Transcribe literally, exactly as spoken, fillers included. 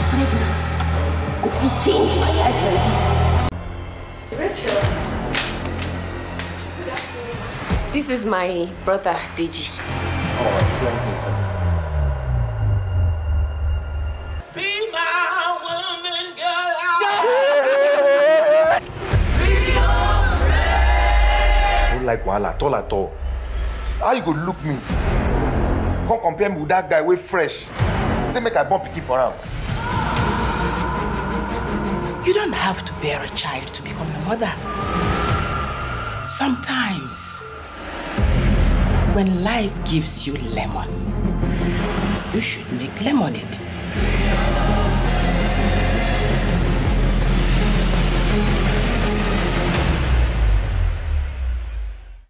pregnancy could you change my life like this? Rachel. This is my brother, Deji. Oh, thank you, sir. Be my woman, girl. I don't like wahala at all at all. How you go look me? Come compare me with that guy with fresh. Say make I born pikin for him. You don't have to bear a child to become a mother. Sometimes, when life gives you lemon, you should make lemonade.